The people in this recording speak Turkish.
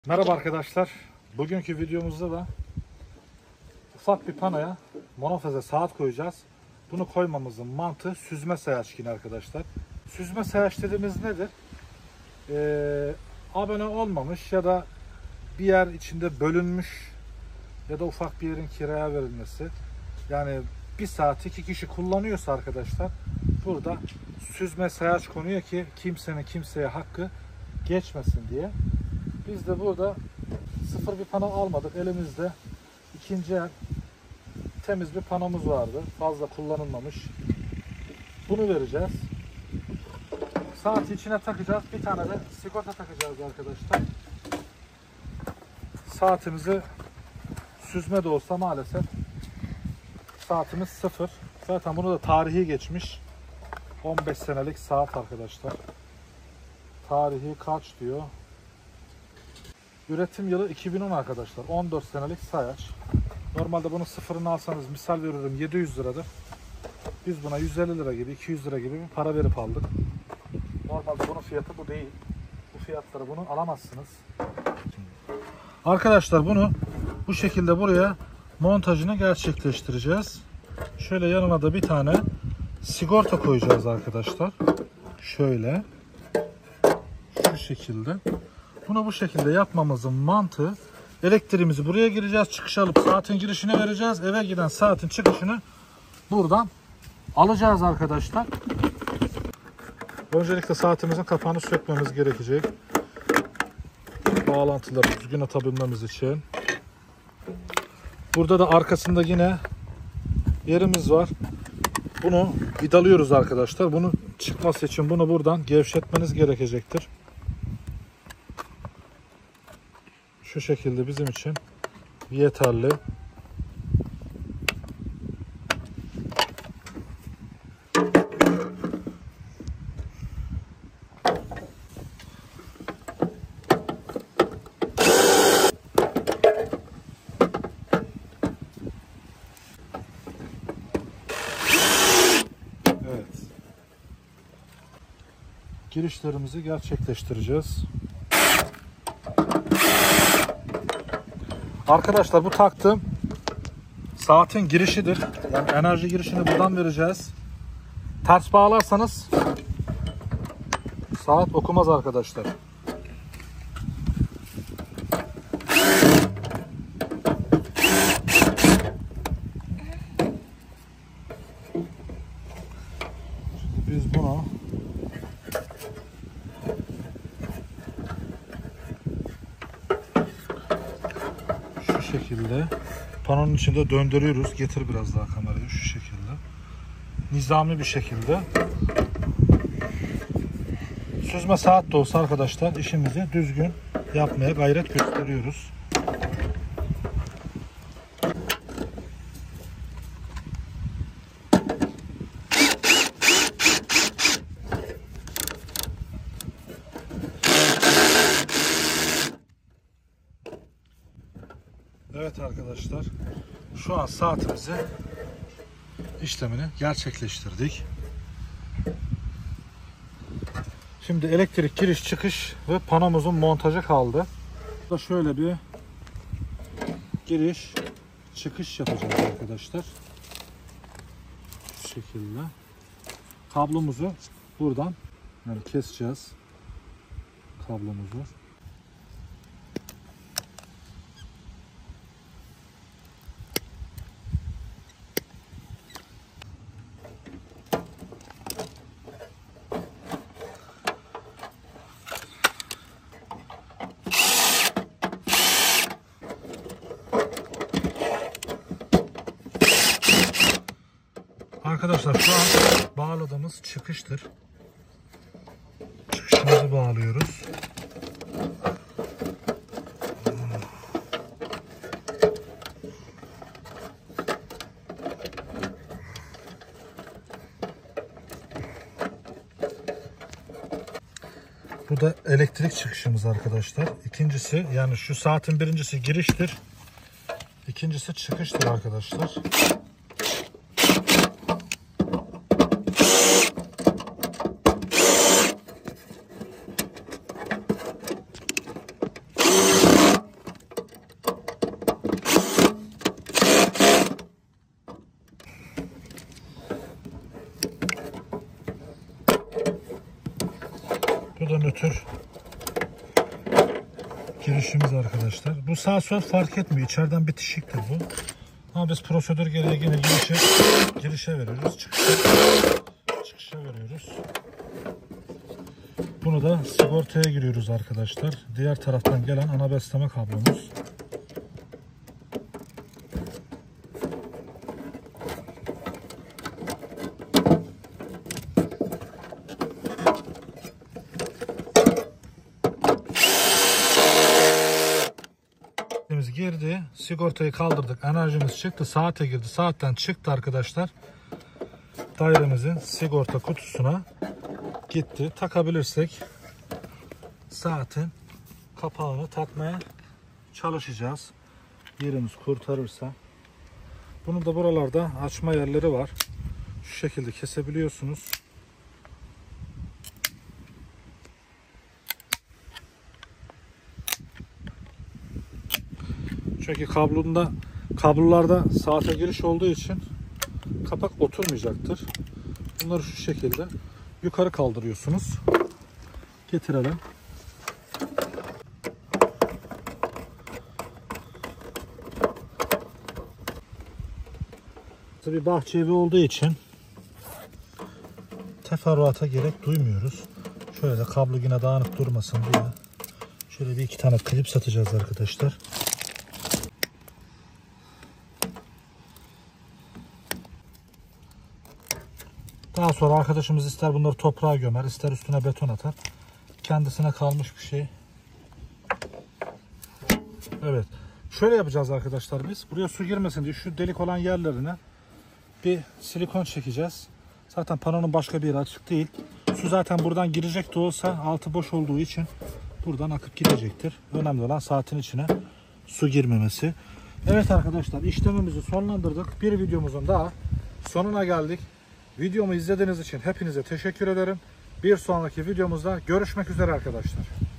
Merhaba arkadaşlar. Bugünkü videomuzda da ufak bir panoya monofeze saat koyacağız. Bunu koymamızın mantığı süzme sayaç yine arkadaşlar. Süzme sayaç dediğimiz nedir? Abone olmamış ya da bir yer içinde bölünmüş ya da ufak bir yerin kiraya verilmesi. Yani bir saat iki kişi kullanıyorsa arkadaşlar burada süzme sayaç konuyor ki kimsenin kimseye hakkı geçmesin diye. Biz de burada sıfır bir pano almadık. Elimizde ikinci el temiz bir panomuz vardı. Fazla kullanılmamış. Bunu vereceğiz. Saati içine takacağız. Bir tane de sigorta takacağız arkadaşlar. Saatimizi süzme de olsa maalesef saatimiz sıfır. Zaten bunu da tarihi geçmiş. 15 senelik saat arkadaşlar. Tarihi kaç diyor? Üretim yılı 2010 arkadaşlar. 14 senelik sayaç. Normalde bunun sıfırını alsanız misal veriyorum 700 liradır. Biz buna 150 lira gibi 200 lira gibi bir para verip aldık. Normalde bunun fiyatı bu değil. Bu fiyatlara bunu alamazsınız. Arkadaşlar bunu bu şekilde buraya montajını gerçekleştireceğiz. Şöyle yanına da bir tane sigorta koyacağız arkadaşlar. Şöyle. Şu şekilde. Bunu bu şekilde yapmamızın mantığı elektriğimizi buraya gireceğiz. Çıkışı alıp saatin girişine vereceğiz. Eve giden saatin çıkışını buradan alacağız arkadaşlar. Öncelikle saatimizin kapağını sökmemiz gerekecek. Bağlantıları düzgün atabilmemiz için. Burada da arkasında yine yerimiz var. Bunu vidalıyoruz arkadaşlar. Bunu çıkması için bunu buradan gevşetmeniz gerekecektir. Şu şekilde bizim için yeterli. Evet. Girişlerimizi gerçekleştireceğiz. Arkadaşlar bu taktığım saatin girişidir. Yani enerji girişini buradan vereceğiz. Ters bağlarsanız saat okumaz arkadaşlar. Şimdi biz bunu şekilde panonun içinde döndürüyoruz. Getir biraz daha kamerayı şu şekilde. Nizami bir şekilde. Süzme saat de olsa arkadaşlar işimizi düzgün yapmaya gayret gösteriyoruz. Evet arkadaşlar, şu an saatimizi işlemini gerçekleştirdik. Şimdi elektrik giriş çıkış ve panomuzun montajı kaldı. Burada şöyle bir giriş çıkış yapacağız arkadaşlar. Şu şekilde kablomuzu buradan yani keseceğiz kablomuzu. Arkadaşlar şu an bağladığımız çıkıştır. Çıkışımızı bağlıyoruz. Bu da elektrik çıkışımız arkadaşlar. İkincisi yani şu saatin birincisi giriştir. İkincisi çıkıştır arkadaşlar. Bu da nötr girişimiz arkadaşlar. Bu sağ sol fark etmiyor. İçeriden bitişiktir bu. Ama biz prosedür gereği yine girişe veriyoruz. Çıkışa veriyoruz. Bunu da sigortaya giriyoruz arkadaşlar. Diğer taraftan gelen ana besleme kablomuz. Girdi. Sigortayı kaldırdık. Enerjimiz çıktı. Saate girdi. Saatten çıktı arkadaşlar. Dairemizin sigorta kutusuna gitti. Takabilirsek saatin kapağını takmaya çalışacağız. Yerimiz kurtarırsa. Bunun da buralarda açma yerleri var. Şu şekilde kesebiliyorsunuz. Çünkü kablolarda saate giriş olduğu için kapak oturmayacaktır. Bunları şu şekilde yukarı kaldırıyorsunuz. Getirelim. Tabii bahçe evi olduğu için teferruata gerek duymuyoruz. Şöyle kablo yine dağınık durmasın diye şöyle bir iki tane klip satacağız arkadaşlar. Daha sonra arkadaşımız ister bunları toprağa gömer, ister üstüne beton atar. Kendisine kalmış bir şey. Evet. Şöyle yapacağız arkadaşlar biz. Buraya su girmesin diye şu delik olan yerlerine bir silikon çekeceğiz. Zaten panonun başka bir yeri açık değil. Su zaten buradan girecek de olsa altı boş olduğu için buradan akıp gidecektir. Önemli olan saatin içine su girmemesi. Evet arkadaşlar, işlemimizi sonlandırdık. Bir videomuzun daha sonuna geldik. Videomu izlediğiniz için hepinize teşekkür ederim. Bir sonraki videomuzda görüşmek üzere arkadaşlar.